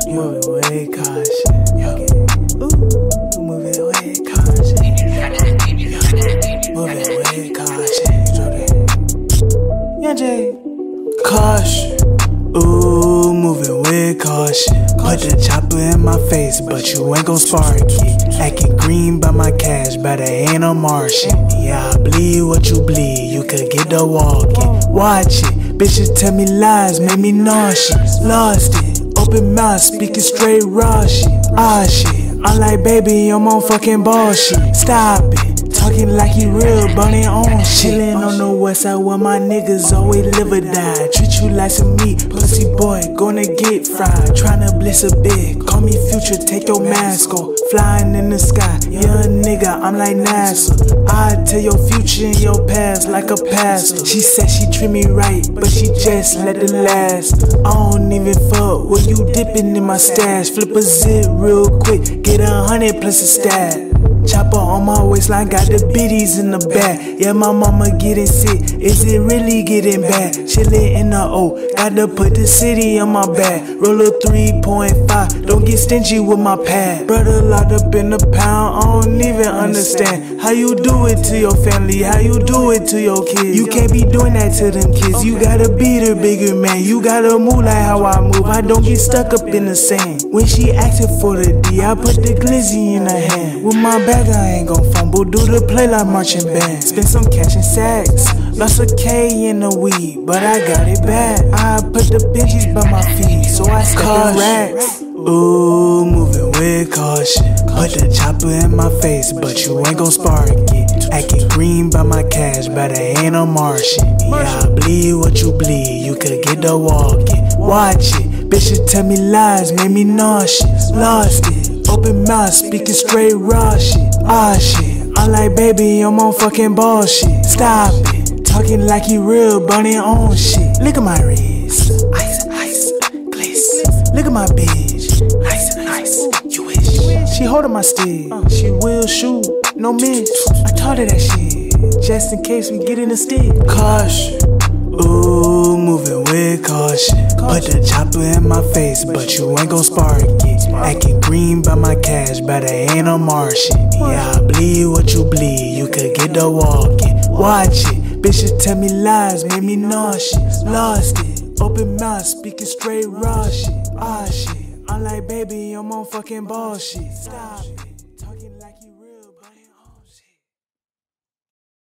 Move it with caution. Ooh, move it with caution. Move it with caution. Young J. Caution. Ooh, moving with caution. Put the chopper in my face, but you ain't gon' spark it. Acting green by my cash, but I ain't a Martian. Yeah, I bleed what you bleed, you could get the walking. Watch it, bitches tell me lies, make me nauseous. Lost it, open mouth, speaking straight raw shit. Ah shit, I'm like baby, I'm on fucking bullshit. Stop it, talking like you real, but ain't on shit. Chillin' on the west side where my niggas always live or die. Treat you like some meat, pussy boy, gonna get fried. Tryna bliss a bit, call me future, take your mask off. Flying in the sky, young nigga, I'm like NASA. I tell your future and your past like a pastor. She said she treat me right, but she just let it last. I don't even fuck when you dipping in my stash. Flip a zip real quick, get 100 plus a stab. Chopper on my waistline, got the biddies in the back. Yeah, my mama getting sick, is it really getting bad? Chillin' in the O, got to put the city on my back. Roll a 3.5, don't get stingy with my pad. Brother locked up in the pound, I don't even understand how you do it to your family, how you do it to your kids. You can't be doing that to them kids, you gotta be the bigger man. You gotta move like how I move, I don't get stuck up in the sand. When she asking for the D, I put the glizzy in her hand. With my bag I ain't gon' fumble, do the play like marching band. Spend some cash in sacks, lost a K in the weed, but I got it back. I put the Benjis by my feet, so I step in racks. Ooh, moving with caution. Put the chopper in my face, but you ain't gon' spark it. Acting green by my cash, but I ain't a Martian. Yeah, I bleed what you bleed, you could get the walking. Watch it, bitches tell me lies, made me nauseous. Lost it, open mouth, speaking straight raw shit. Ah shit, I'm like baby, I'm on fucking bullshit. Stop it, talking like you real, but ain't on shit. Look at my wrist, ice, ice, gliss. Look at my bitch, ice, ice, you wish. She holding my stick, she will shoot, no miss. I taught her that shit, just in case we get in the stick. Caution, ooh, moving with caution. Put the chopper in my face, but you ain't gon' spark it. Acting green by my cash, but I ain't a Martian. Yeah, I bleed what you bleed, you could get the walking. Watch it, bitches tell me lies, made me nauseous. Lost it, open mouth, speaking straight raw shit. Ah shit, I'm like baby, I'm on fucking bullshit. Stop it.